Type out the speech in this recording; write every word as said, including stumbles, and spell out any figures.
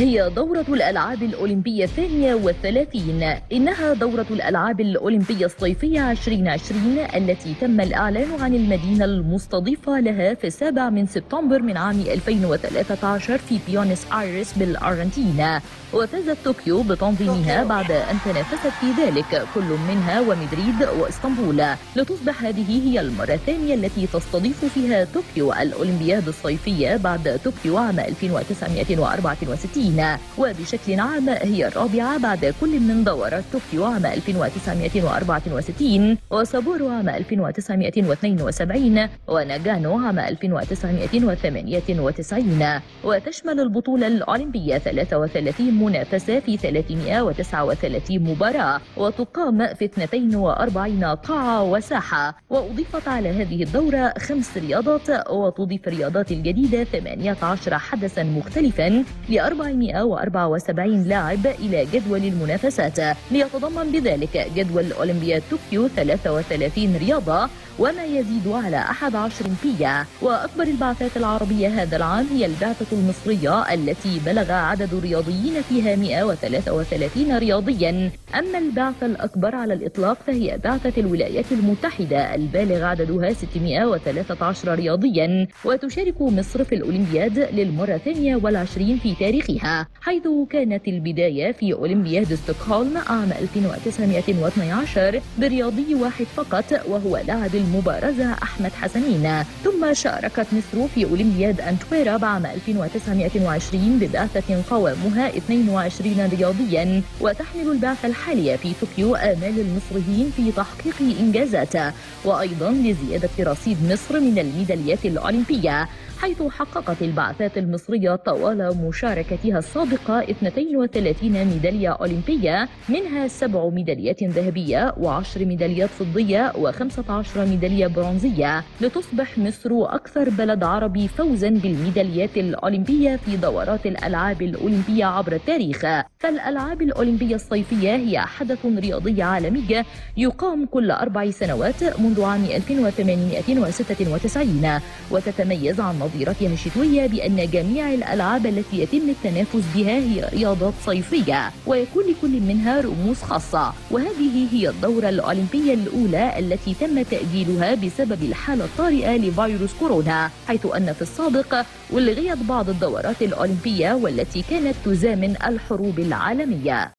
هي دورة الألعاب الأولمبية الثانية والثلاثين. إنها دورة الألعاب الأولمبية الصيفية ألفين وعشرين التي تم الإعلان عن المدينة المستضيفة لها في السابع من سبتمبر من عام ألفين وثلاثة عشر في بيونس آيرس بالأرجنتين. وفازت طوكيو بتنظيمها بعد أن تنافست في ذلك كل منها ومدريد وإسطنبول، لتصبح هذه هي المرة الثانية التي تستضيف فيها طوكيو الأولمبياد الصيفية بعد طوكيو عام ألف وتسعمائة وأربعة وستين، وبشكل عام هي الرابعة بعد كل من دورات طوكيو عام ألف وتسعمائة وأربعة وستين وسابورو عام ألف وتسعمائة واثنين وسبعين وناغانو عام ألف وتسعمائة وثمانية وتسعين. وتشمل البطولة الأولمبية ثلاثة وثلاثين منافسة في ثلاثمائة وتسعة وثلاثين مباراة، وتقام في اثنتين وأربعين قاعة وساحة. وأضيفت على هذه الدورة خمس رياضات، وتضيف الرياضات الجديدة ثمانية عشر حدثا مختلفا ل أربعمائة وأربعة وسبعين لاعب إلى جدول المنافسات، ليتضمن بذلك جدول أولمبياد طوكيو ثلاثة وثلاثين رياضة وما يزيد على أحد عشر فيها. وأكبر البعثات العربية هذا العام هي البعثة المصرية التي بلغ عدد الرياضيين فيها مائة وثلاثة وثلاثين رياضيا. أما البعثة الأكبر على الإطلاق فهي بعثة الولايات المتحدة البالغ عددها ستمائة وثلاثة عشر رياضيا. وتشارك مصر في الأولمبياد للمرة الثانية والعشرين في تاريخها، حيث كانت البداية في أولمبياد ستوكهولم عام ألف وتسعمائة واثني عشر برياضي واحد فقط وهو لاعب المبارزة أحمد حسنين. ثم شاركت مصر في أولمبياد أنتويرا عام ألف وتسعمائة وعشرين ببعثة قوامها اثنين وعشرين رياضيا. وتحمل البعثة الحالية في طوكيو آمال المصريين في تحقيق إنجازات، وأيضا لزيادة رصيد مصر من الميداليات الأولمبية، حيث حققت البعثات المصرية طوال مشاركتها السابقة اثنتين وثلاثين ميدالية أولمبية، منها سبع ميداليات ذهبية وعشر ميداليات فضية وخمسة عشر ميدالية برونزية، لتصبح مصر أكثر بلد عربي فوزا بالميداليات الأولمبية في دورات الألعاب الأولمبية عبر التاريخ. فالألعاب الأولمبية الصيفية هي حدث رياضي عالمي يقام كل أربع سنوات منذ عام ألف وثمانمائة وستة وتسعين، وتتميز عن نظيرتها الشتوية بأن جميع الألعاب التي يتم التنافس بها هي رياضات صيفية، ويكون لكل منها رموز خاصة. وهذه هي الدورة الأولمبية الأولى التي تم تأجيلها بسبب الحالة الطارئة لفيروس كورونا، حيث أن في السابق ألغيت بعض الدورات الأولمبية والتي كانت تزامن الحروب العالمية.